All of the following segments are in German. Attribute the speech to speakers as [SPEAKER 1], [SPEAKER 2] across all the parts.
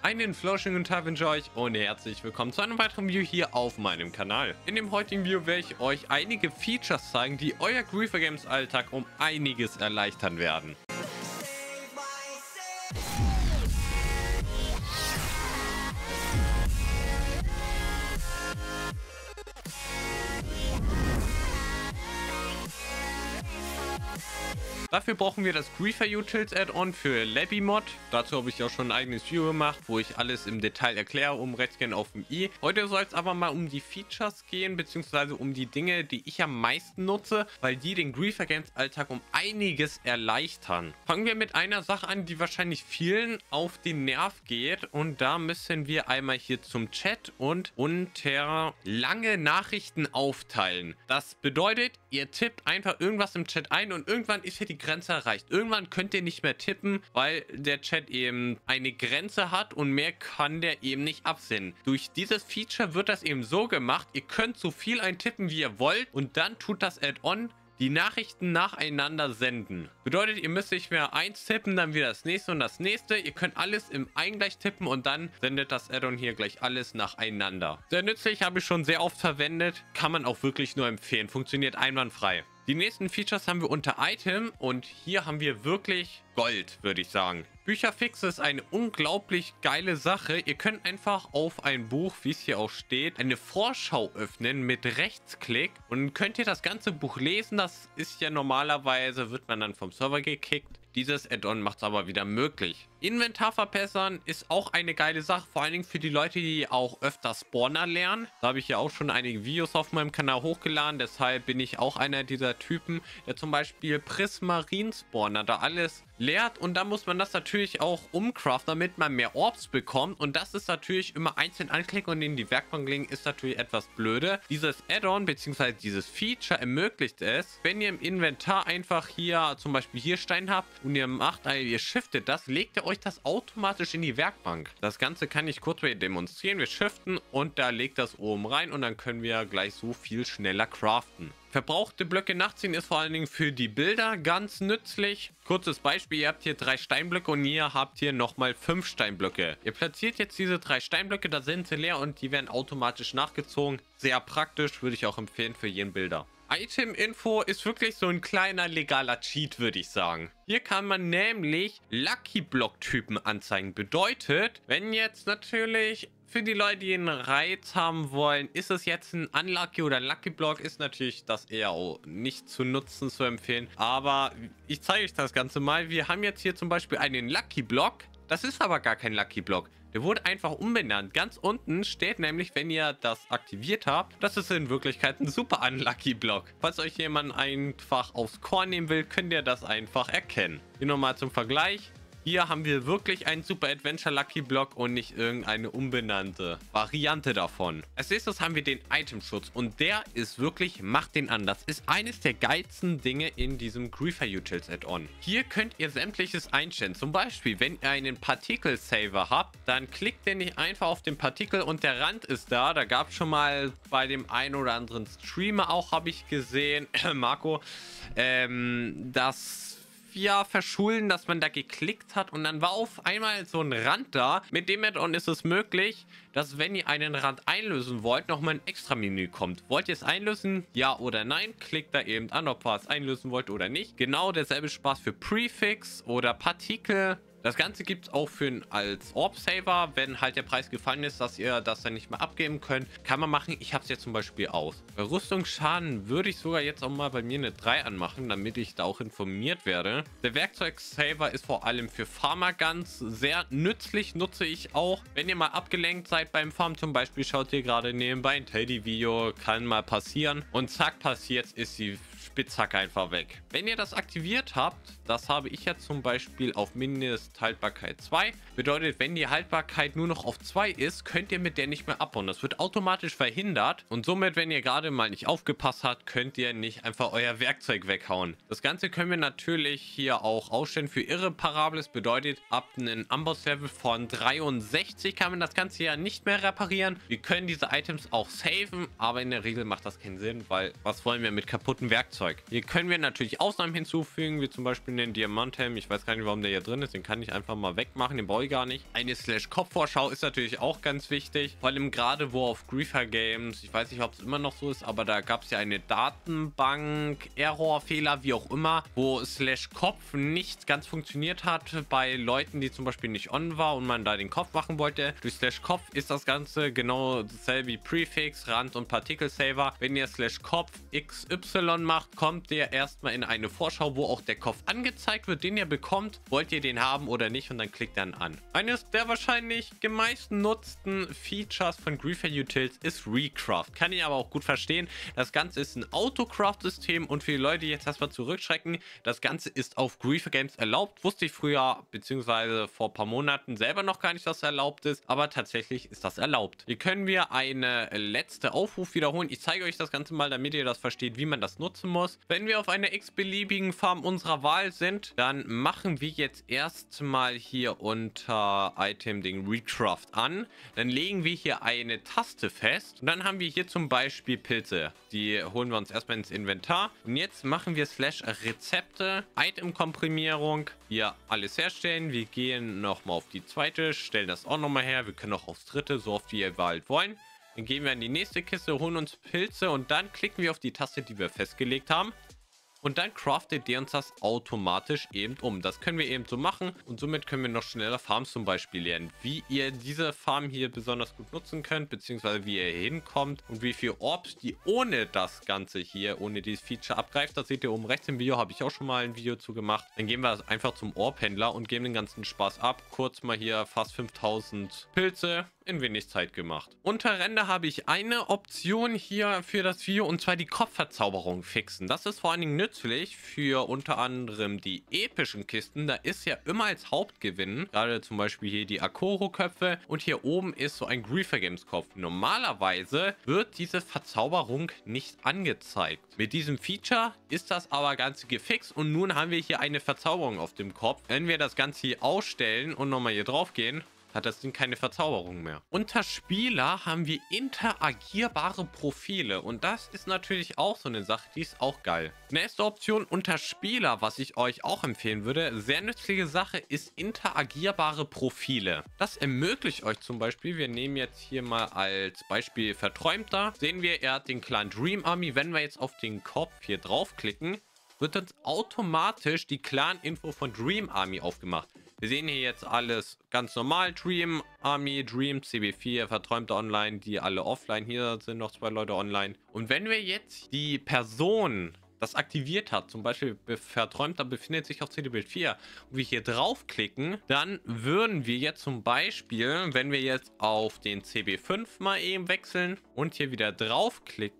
[SPEAKER 1] Einen flauschigen Tag wünsche ich euch und herzlich willkommen zu einem weiteren Video hier auf meinem Kanal. In dem heutigen Video werde ich euch einige Features zeigen, die euer Griefer Games Alltag um einiges erleichtern werden. Dafür brauchen wir das Griefer Utils Add-on für Labimod. Dazu habe ich auch schon ein eigenes Video gemacht, wo ich alles im Detail erkläre, um Rechtsklick auf dem i. Heute soll es aber mal um die Features gehen, beziehungsweise um die Dinge, die ich am meisten nutze, weil die den Griefer Games Alltag um einiges erleichtern. Fangen wir mit einer Sache an, die wahrscheinlich vielen auf den Nerv geht, und da müssen wir einmal hier zum Chat und unter lange Nachrichten aufteilen. Das bedeutet, ihr tippt einfach irgendwas im Chat ein und irgendwann ist hier die Grenze erreicht. Irgendwann könnt ihr nicht mehr tippen, weil der Chat eben eine Grenze hat und mehr kann der eben nicht absenden. Durch dieses Feature wird das eben so gemacht, ihr könnt so viel eintippen, wie ihr wollt, und dann tut das Add-on die Nachrichten nacheinander senden. Bedeutet, ihr müsst nicht mehr eins tippen, dann wieder das nächste und das nächste. Ihr könnt alles im Eingleich tippen und dann sendet das Add-on hier gleich alles nacheinander. Sehr nützlich, habe ich schon sehr oft verwendet. Kann man auch wirklich nur empfehlen. Funktioniert einwandfrei. Die nächsten Features haben wir unter Item und hier haben wir wirklich Gold, würde ich sagen. Bücherfix ist eine unglaublich geile Sache. Ihr könnt einfach auf ein Buch, wie es hier auch steht, eine Vorschau öffnen mit Rechtsklick und könnt ihr das ganze Buch lesen. Das ist ja normalerweise, wird man dann vom Server gekickt. Dieses Add-on macht es aber wieder möglich. Inventar verbessern ist auch eine geile Sache, vor allen Dingen für die Leute, die auch öfter Spawner lernen. Da habe ich ja auch schon einige Videos auf meinem Kanal hochgeladen, deshalb bin ich auch einer dieser Typen, der zum Beispiel Prismarine Spawner da alles lehrt, und da muss man das natürlich auch umcraften, damit man mehr Orbs bekommt, und das ist natürlich immer einzeln anklicken und in die Werkbank legen, ist natürlich etwas blöde. Dieses Add-on bzw. dieses Feature ermöglicht es, wenn ihr im Inventar einfach hier zum Beispiel hier Stein habt und ihr macht, ihr shiftet das, legt ihr euch das automatisch in die Werkbank. Das Ganze kann ich kurz demonstrieren. Wir shiften und da legt das oben rein und dann können wir gleich so viel schneller craften. Verbrauchte Blöcke nachziehen ist vor allen Dingen für die Bilder ganz nützlich. Kurzes Beispiel, ihr habt hier 3 Steinblöcke und ihr habt hier nochmal 5 Steinblöcke. Ihr platziert jetzt diese 3 Steinblöcke, da sind sie leer und die werden automatisch nachgezogen. Sehr praktisch, würde ich auch empfehlen für jeden Bilder. Item-Info ist wirklich so ein kleiner legaler Cheat, würde ich sagen. Hier kann man nämlich Lucky Block-Typen anzeigen. Bedeutet, wenn jetzt natürlich für die Leute, die einen Reiz haben wollen, ist es jetzt ein Unlucky oder ein Lucky Block, ist natürlich das eher auch nicht zu nutzen, zu empfehlen. Aber ich zeige euch das Ganze mal. Wir haben jetzt hier zum Beispiel einen Lucky Block. Das ist aber gar kein Lucky Block. Der wurde einfach umbenannt. Ganz unten steht nämlich, wenn ihr das aktiviert habt, das ist in Wirklichkeit ein super Unlucky Block. Falls euch jemand einfach aufs Korn nehmen will, könnt ihr das einfach erkennen. Hier nochmal zum Vergleich. Hier haben wir wirklich einen Super Adventure Lucky Block und nicht irgendeine unbenannte Variante davon. Als nächstes haben wir den Itemschutz und der ist wirklich, macht den an. Das ist eines der geilsten Dinge in diesem Griefer Utils Add-on. Hier könnt ihr sämtliches einstellen. Zum Beispiel, wenn ihr einen Particle Saver habt, dann klickt ihr nicht einfach auf den Partikel und der Rand ist da. Da gab es schon mal bei dem einen oder anderen Streamer auch, habe ich gesehen, Marco, dass verschulden, dass man da geklickt hat und dann war auf einmal so ein Rand da. Mit dem Add-on ist es möglich, dass wenn ihr einen Rand einlösen wollt, nochmal ein extra Menü kommt. Wollt ihr es einlösen? Ja oder nein? Klickt da eben an, ob ihr es einlösen wollt oder nicht. Genau derselbe Spaß für Prefix oder Partikel. Das Ganze gibt es auch als Orb-Saver, wenn halt der Preis gefallen ist, dass ihr das dann nicht mehr abgeben könnt. Kann man machen. Ich habe es jetzt zum Beispiel aus. Bei Rüstungsschaden würde ich sogar jetzt auch mal bei mir eine 3 anmachen, damit ich da auch informiert werde. Der Werkzeug-Saver ist vor allem für Farmer Guns sehr nützlich, nutze ich auch. Wenn ihr mal abgelenkt seid beim Farm zum Beispiel, schaut ihr gerade nebenbei ein Teddy-Video, kann mal passieren. Und zack, passiert, ist die Spitzhacke einfach weg. Wenn ihr das aktiviert habt, das habe ich jetzt zum Beispiel auf Mindesthaltbarkeit 2. Bedeutet, wenn die Haltbarkeit nur noch auf 2 ist, könnt ihr mit der nicht mehr abbauen. Das wird automatisch verhindert und somit, wenn ihr gerade mal nicht aufgepasst habt, könnt ihr nicht einfach euer Werkzeug weghauen. Das Ganze können wir natürlich hier auch ausstellen für Irreparables. Bedeutet, ab einem Amboss-Level von 63 kann man das Ganze ja nicht mehr reparieren. Wir können diese Items auch saven, aber in der Regel macht das keinen Sinn, weil was wollen wir mit kaputten Werkzeugen Werkzeug. Hier können wir natürlich Ausnahmen hinzufügen, wie zum Beispiel den Diamanthelm. Ich weiß gar nicht, warum der hier drin ist. Den kann ich einfach mal wegmachen. Den brauche ich gar nicht. Eine Slash-Kopfvorschau ist natürlich auch ganz wichtig. Vor allem gerade wo auf Griefer Games, ich weiß nicht, ob es immer noch so ist, aber da gab es ja eine Datenbank, Error-Fehler, wie auch immer, wo Slash-Kopf nicht ganz funktioniert hat bei Leuten, die zum Beispiel nicht on war und man da den Kopf machen wollte. Durch Slash-Kopf ist das Ganze genau dasselbe wie Prefix, Rand und Partikelsaver. Wenn ihr Slash-Kopf XY macht, kommt der erstmal in eine Vorschau, wo auch der Kopf angezeigt wird, den ihr bekommt. Wollt ihr den haben oder nicht? Und dann klickt dann an. Eines der wahrscheinlich gemeisten nutzten Features von Griefer Utils ist Recraft. Kann ich aber auch gut verstehen. Das Ganze ist ein Autocraft-System und für die Leute, die jetzt erstmal zurückschrecken, das Ganze ist auf Griefer Games erlaubt. Wusste ich früher, beziehungsweise vor ein paar Monaten selber noch gar nicht, dass es erlaubt ist, aber tatsächlich ist das erlaubt. Hier können wir eine letzte Aufruf wiederholen. Ich zeige euch das Ganze mal, damit ihr das versteht, wie man das nutzen muss. Wenn wir auf einer x-beliebigen Farm unserer Wahl sind, dann machen wir jetzt erstmal hier unter Item den Recraft an. Dann legen wir hier eine Taste fest und dann haben wir hier zum Beispiel Pilze. Die holen wir uns erstmal ins Inventar. Und jetzt machen wir /Rezepte, Item-Komprimierung, hier alles herstellen. Wir gehen nochmal auf die zweite, stellen das auch nochmal her. Wir können auch aufs dritte, so oft wie wir halt wollen. Dann gehen wir in die nächste Kiste, holen uns Pilze und dann klicken wir auf die Taste, die wir festgelegt haben. Und dann craftet der uns das automatisch eben um. Das können wir eben so machen und somit können wir noch schneller Farms zum Beispiel lernen. Wie ihr diese Farm hier besonders gut nutzen könnt, beziehungsweise wie ihr hier hinkommt und wie viel Orbs die ohne das Ganze hier, ohne dieses Feature abgreift. Das seht ihr oben rechts im Video, habe ich auch schon mal ein Video zu gemacht. Dann gehen wir einfach zum Orbhändler und geben den ganzen Spaß ab. Kurz mal hier fast 5000 Pilze in wenig Zeit gemacht. Unter Ränder habe ich eine Option hier für das Video und zwar die Kopfverzauberung fixen. Das ist vor allen Dingen nützlich für unter anderem die epischen Kisten. Da ist ja immer als Hauptgewinn, gerade zum Beispiel hier die Akoro-Köpfe und hier oben ist so ein Griefer Games Kopf. Normalerweise wird diese Verzauberung nicht angezeigt. Mit diesem Feature ist das aber ganz gefixt und nun haben wir hier eine Verzauberung auf dem Kopf. Wenn wir das Ganze hier ausstellen und nochmal hier drauf gehen, hat das Ding keine Verzauberung mehr. Unter Spieler haben wir interagierbare Profile und das ist natürlich auch so eine Sache, die ist auch geil. Nächste Option unter Spieler, was ich euch auch empfehlen würde, sehr nützliche Sache ist interagierbare Profile. Das ermöglicht euch zum Beispiel, wir nehmen jetzt hier mal als Beispiel Verträumter, sehen wir, er hat den Clan Dream Army. Wenn wir jetzt auf den Kopf hier draufklicken, wird uns automatisch die Clan-Info von Dream Army aufgemacht. Wir sehen hier jetzt alles ganz normal. Dream Army, Dream, CB4, Verträumte online, die alle offline. Hier sind noch 2 Leute online. Und wenn wir jetzt die Person das aktiviert hat, zum Beispiel Verträumter befindet sich auf CD-Bild 4 und wir hier draufklicken, dann würden wir jetzt zum Beispiel, wenn wir jetzt auf den CB5 mal eben wechseln und hier wieder draufklicken,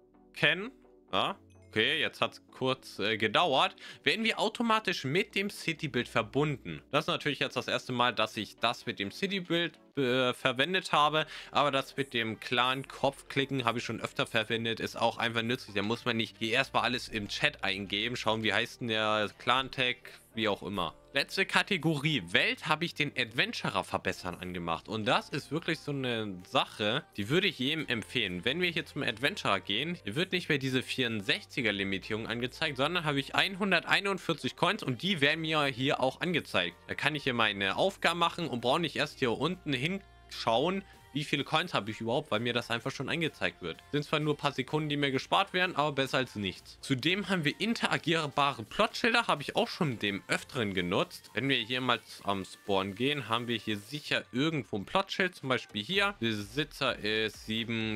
[SPEAKER 1] ja, okay, jetzt hat es kurz gedauert, werden wir automatisch mit dem City-Bild verbunden. Das ist natürlich jetzt das erste Mal, dass ich das mit dem City-Bild verwendet habe, aber das mit dem klaren Kopfklicken habe ich schon öfter verwendet, ist auch einfach nützlich. Da muss man nicht hier erstmal alles im Chat eingeben, schauen, wie heißt denn der Clan-Tag, wie auch immer. Letzte Kategorie, Welt, habe ich den Adventurer verbessern angemacht. Und das ist wirklich so eine Sache, die würde ich jedem empfehlen. Wenn wir hier zum Adventurer gehen, hier wird nicht mehr diese 64er Limitierung angezeigt, sondern habe ich 141 Coins und die werden mir hier auch angezeigt. Da kann ich hier meine Aufgaben machen und brauche nicht erst hier unten hinschauen, wie viele Coins habe ich überhaupt, weil mir das einfach schon angezeigt wird. Sind zwar nur ein paar Sekunden, die mir gespart werden, aber besser als nichts. Zudem haben wir interagierbare Plotschilder, habe ich auch schon dem Öfteren genutzt. Wenn wir hier mal am Spawn gehen, haben wir hier sicher irgendwo ein Plotschild, zum Beispiel hier. Besitzer ist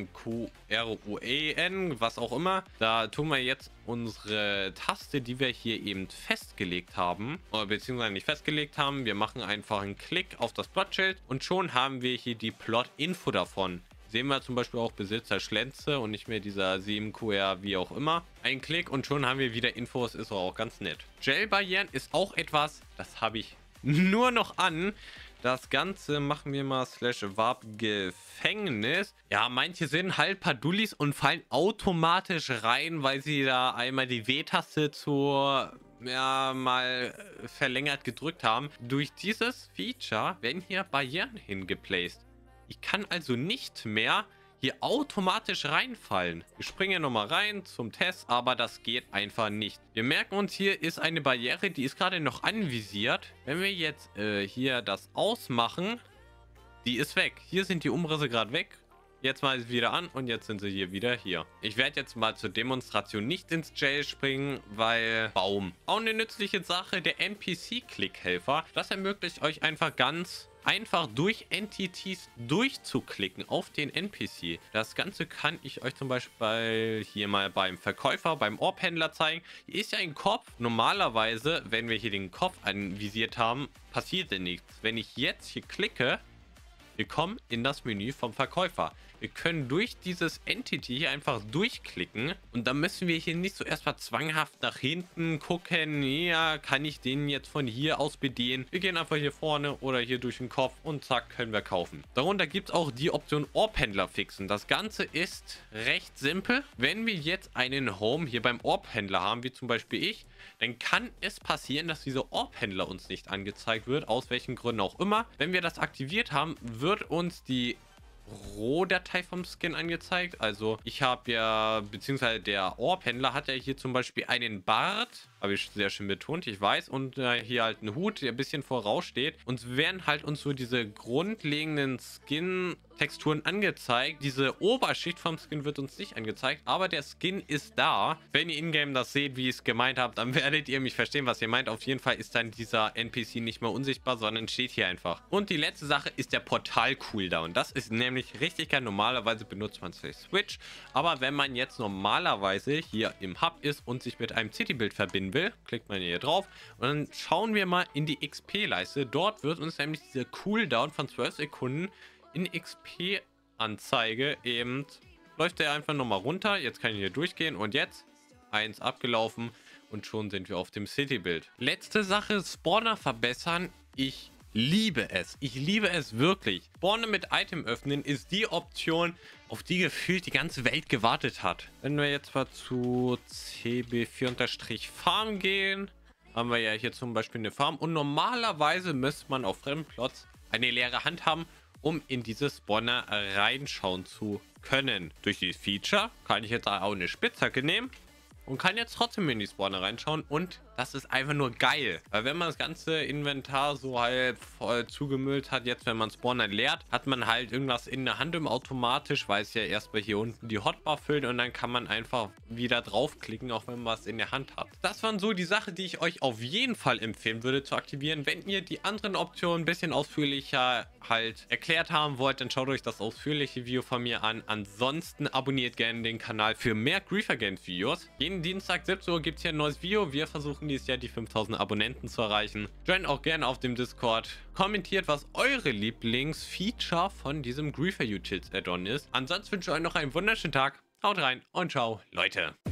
[SPEAKER 1] 7QRUEN, was auch immer. Da tun wir jetzt unsere Taste, die wir hier eben festgelegt haben, beziehungsweise nicht festgelegt haben. Wir machen einfach einen Klick auf das Plotschild und schon haben wir hier die Plot-Info davon. Sehen wir zum Beispiel auch Besitzer Schlenze und nicht mehr dieser 7QR, wie auch immer. Ein Klick und schon haben wir wieder Infos, ist auch ganz nett. Gel-Barrieren ist auch etwas, das habe ich nur noch an. Das Ganze machen wir mal /Warp Gefängnis. Ja, manche sind halt paar Dullis und fallen automatisch rein, weil sie da einmal die W-Taste zur mal verlängert gedrückt haben. Durch dieses Feature werden hier Barrieren hingeplaced. Ich kann also nicht mehr hier automatisch reinfallen. Wir springen nochmal rein zum Test, aber das geht einfach nicht. Wir merken uns, hier ist eine Barriere, die ist gerade noch anvisiert. Wenn wir jetzt hier das ausmachen, die ist weg. Hier sind die Umrisse gerade weg. Jetzt mal wieder an und jetzt sind sie hier wieder hier. Ich werde jetzt mal zur Demonstration nicht ins Jail springen, weil Baum. Auch eine nützliche Sache, der NPC-Klickhelfer. Das ermöglicht euch einfach ganz einfach durch Entities durchzuklicken auf den NPC. Das Ganze kann ich euch zum Beispiel hier mal beim Verkäufer, beim Orbhändler zeigen. Hier ist ja ein Kopf. Normalerweise, wenn wir hier den Kopf anvisiert haben, passiert nichts. Wenn ich jetzt hier klicke, wir kommen in das Menü vom Verkäufer. Wir können durch dieses Entity hier einfach durchklicken und dann müssen wir hier nicht so erstmal zwanghaft nach hinten gucken. Ja, kann ich den jetzt von hier aus bedienen? Wir gehen einfach hier vorne oder hier durch den Kopf und zack, können wir kaufen. Darunter gibt es auch die Option Orbhändler fixen. Das Ganze ist recht simpel. Wenn wir jetzt einen Home hier beim Orbhändler haben, wie zum Beispiel ich, dann kann es passieren, dass dieser Orbhändler uns nicht angezeigt wird, aus welchen Gründen auch immer. Wenn wir das aktiviert haben, wird uns die Rohdatei vom Skin angezeigt. Also ich habe ja, beziehungsweise der Orbhändler hat ja hier zum Beispiel einen Bart, habe ich sehr schön betont, ich weiß, und hier halt einen Hut, der ein bisschen voraussteht. Und werden halt uns so diese grundlegenden Skin-Texturen angezeigt. Diese Oberschicht vom Skin wird uns nicht angezeigt, aber der Skin ist da. Wenn ihr in-game das seht, wie ich es gemeint habe, dann werdet ihr mich verstehen, was ihr meint. Auf jeden Fall ist dann dieser NPC nicht mehr unsichtbar, sondern steht hier einfach. Und die letzte Sache ist der Portal-Cooldown. Das ist nämlich richtig geil. Normalerweise benutzt man es für Switch, aber wenn man jetzt normalerweise hier im Hub ist und sich mit einem Citybuild verbinden will, klickt man hier drauf und dann schauen wir mal in die XP-Leiste. Dort wird uns nämlich dieser Cooldown von 12 Sekunden in XP-Anzeige eben, läuft der einfach nochmal runter. Jetzt kann ich hier durchgehen und jetzt 1 abgelaufen und schon sind wir auf dem Citybuild. Letzte Sache, Spawner verbessern. Ich liebe es. Ich liebe es wirklich. Spawner mit Item öffnen ist die Option, auf die gefühlt die ganze Welt gewartet hat. Wenn wir jetzt mal zu CB4-Farm gehen, haben wir ja hier zum Beispiel eine Farm. Und normalerweise müsste man auf Fremdplots eine leere Hand haben, um in diese Spawner reinschauen zu können. Durch dieses Feature kann ich jetzt auch eine Spitzhacke nehmen und kann jetzt trotzdem in die Spawner reinschauen und das ist einfach nur geil. Weil wenn man das ganze Inventar so halb voll zugemüllt hat, jetzt wenn man Spawner leert, hat man halt irgendwas in der Hand automatisch, weil es ja erstmal hier unten die Hotbar füllt und dann kann man einfach wieder draufklicken, auch wenn man was in der Hand hat. Das waren so die Sachen, die ich euch auf jeden Fall empfehlen würde zu aktivieren. Wenn ihr die anderen Optionen ein bisschen ausführlicher halt erklärt haben wollt, dann schaut euch das ausführliche Video von mir an. Ansonsten abonniert gerne den Kanal für mehr Griefer Games Videos. Jeden Dienstag 17 Uhr gibt es hier ein neues Video. Wir versuchen dieses Jahr die 5000 Abonnenten zu erreichen. Joint auch gerne auf dem Discord. Kommentiert, was eure Lieblingsfeature von diesem Griefer Utils Add-on ist. Ansonsten wünsche ich euch noch einen wunderschönen Tag. Haut rein und ciao, Leute.